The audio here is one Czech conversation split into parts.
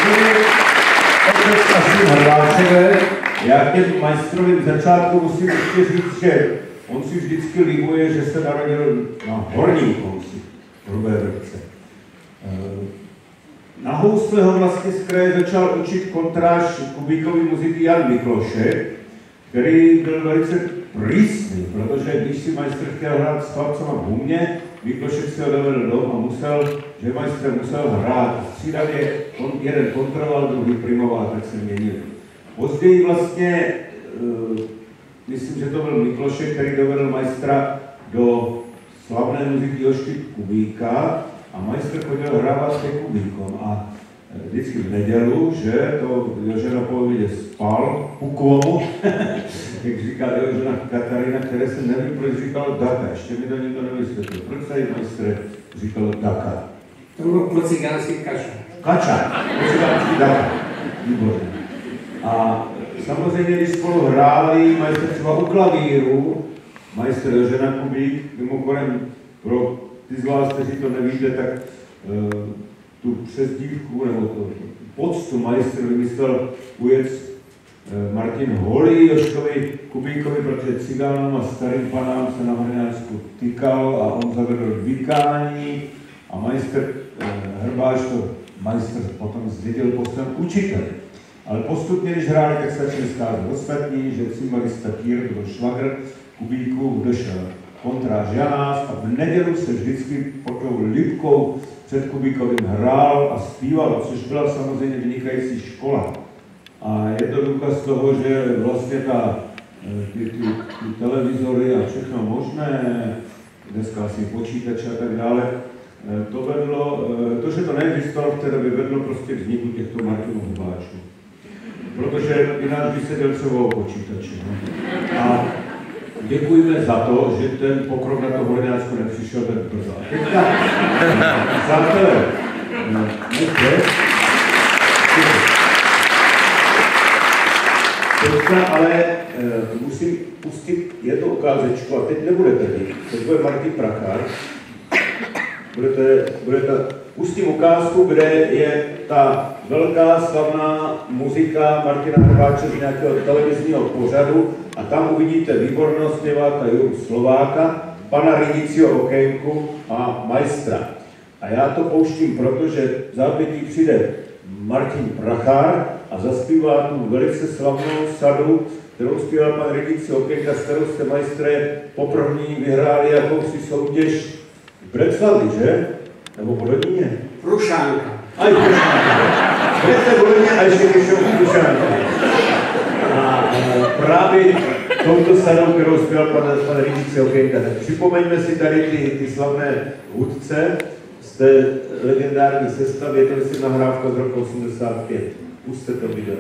asi Hrváčové. Já k těm majstrovým začátku musím ještě říct, že on si vždycky líbuje, že se narodil na horním konci Hrubé Vrpce. Na housle ho vlastně z kraje začal učit kontráž kubíkové muziky Jan Miklošek, který byl velice prísný, protože když si majstr chtěl hrát s chlapcema v humě, Miklošek se ho dovedl dom a že majstr musel hrát. Střídavě jeden kontroloval, druhý primoval, tak se měnili. Později vlastně, myslím, že to byl Miklošek, který dovedl majstra do slavné muziky Jožky Kubíka a majstr chodil hrávat ke kubíkom. A vždycky v nedělu, že to Jože na polovině spal u komu, jak říká Jožena Katarina, které se neví, proč říkalo Daka. Ještě mi to nikdo nevysvětlil. Proč tady majstr říkalo Daka? To bylo pro cigánský kača. Kača, pro cigánský Daka. Výborně. A samozřejmě, když spolu hráli majstr třeba u klavíru, majstr Jožena Kubík, mimochodem pro ty z vás, kteří to nevíte, tak tu přezdívku nebo tu poctu majstr vymyslel ujec Martin Holý Jožkovi Kubíkovi, protože cigánům a starým panám se na Hraňáčku tykal a on zavedl vykání a majstr Hrbáš to majstr potom zdědil po svém učiteli. Ale postupně, když hráli, tak se začali scházet ostatní, že cimbalista Týr byl švagr Kubíku, došel kontráž Janás a v nedělu se vždycky pod tou Lipkou před Kubíkovým hrál a zpíval, což byla samozřejmě vynikající škola. A je to důkaz toho, že vlastně ty televizory a všechno možné, dneska asi počítače a tak dále, to vedlo, to, že to neexistovalo v té době, vedlo prostě k vzniku těchto Martinů Hubáčů. Protože jinak by se děl třeba o počítači. No. A děkujeme za to, že ten pokrok na to Hraňáčko nepřišel tak brzo. Přátelé, teďka ale musím pustit jednu ukázečku a teď nebudete vidět. Teď bude Martin Prachar. Pustím ukázku, kde je ta velká slavná muzika Martina Hrbáče z nějakého televizního pořadu a tam uvidíte výborného zpěváka Juru Slováka, pana Ridicího okénku a majstra. A já to pouštím, protože v zápětí přijde Martin Prachar a zaspívá tu velice slavnou sadu, kterou zpíval pan Ridicí okénka, s kterou jste, majstre, poprvé vyhráli jakousi soutěž v Breclavi, že? Nebo v Hodoníně? Rušánka. Aj Rušánka. Budete v Hodoníně a ještě vyšel Rušánka. A právě touto sadou, kterou zpěval pan Ridicí okénka, tak připomeňme si tady ty slavné hudce z té legendární sestavy, je to myslím nahrávka z roku 85. Pusťte to video.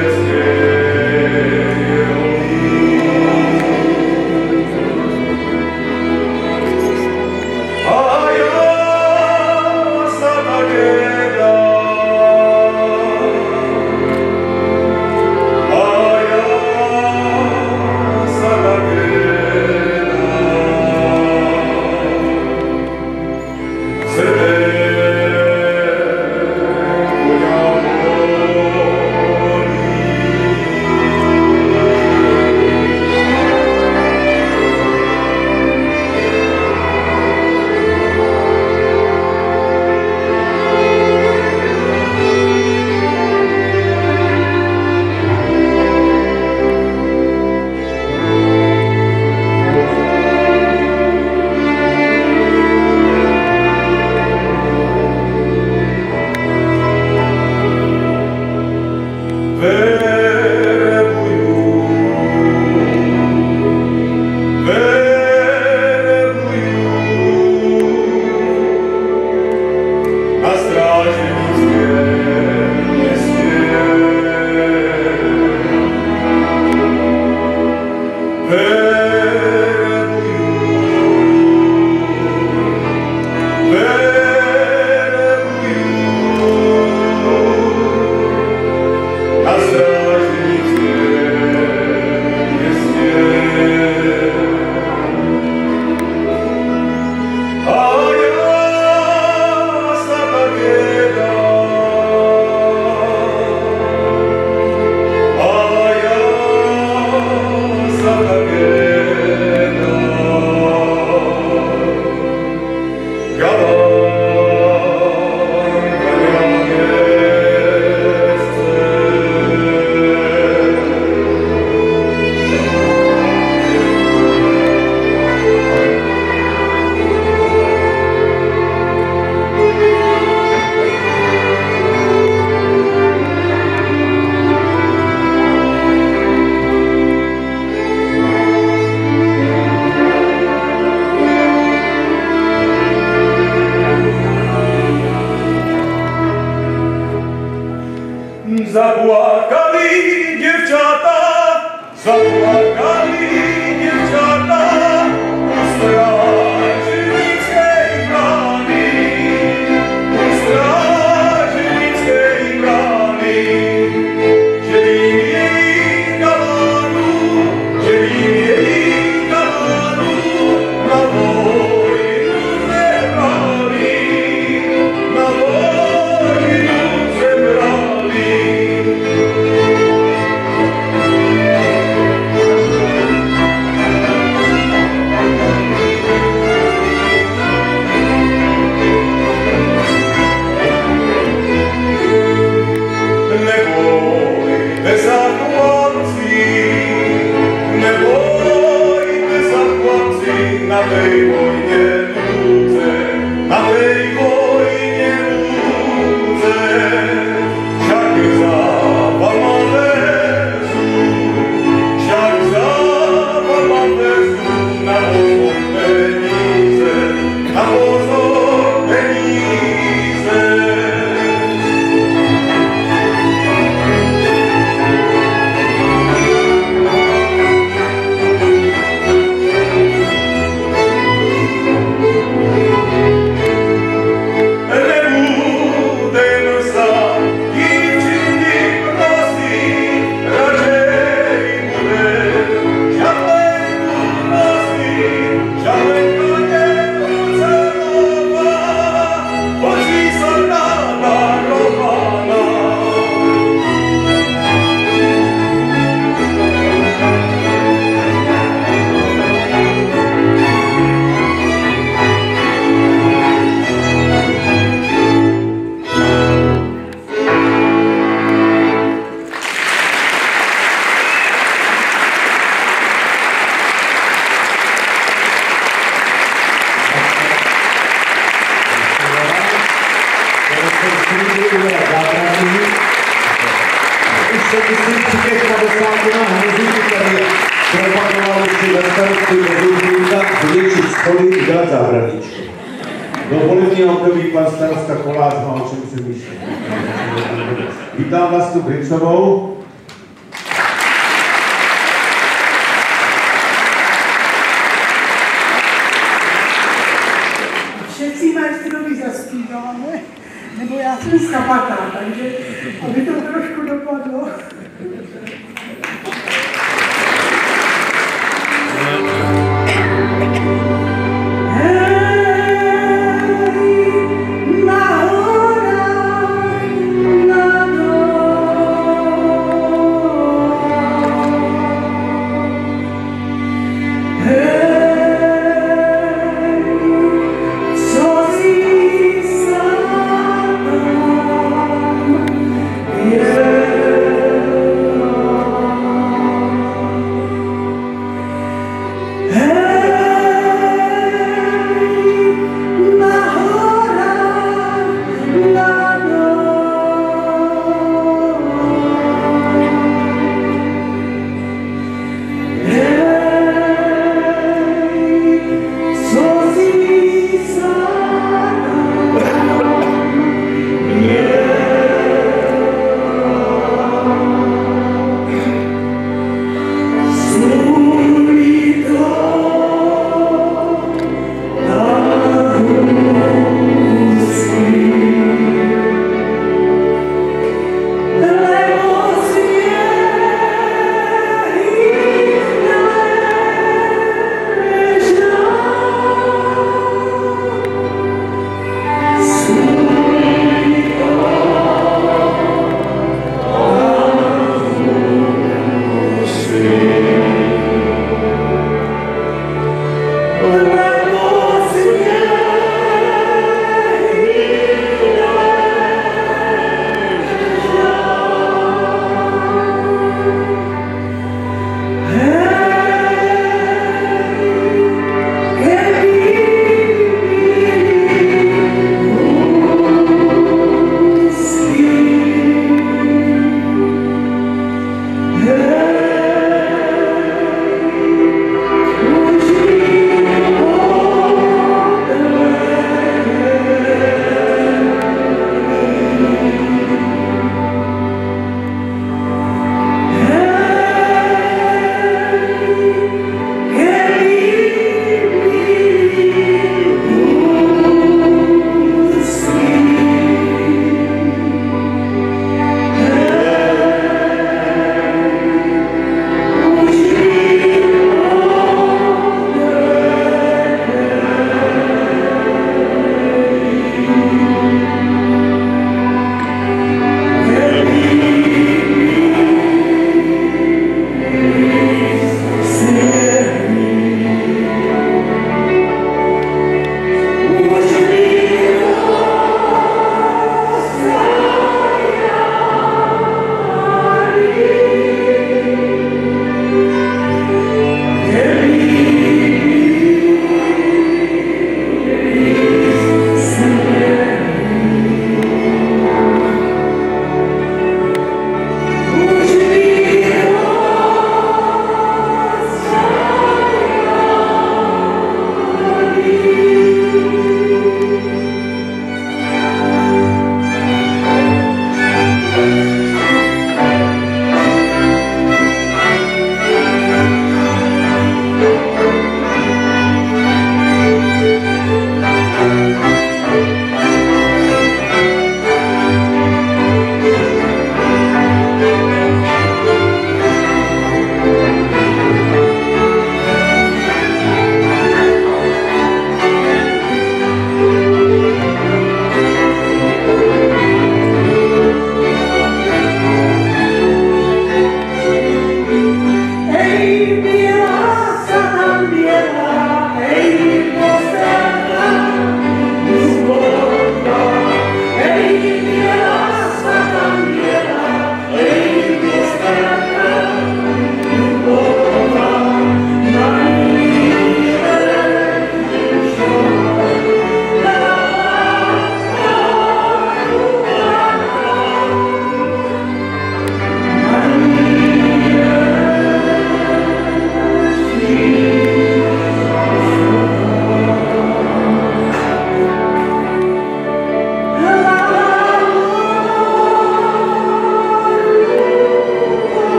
Vítám vás tu Brinčovou.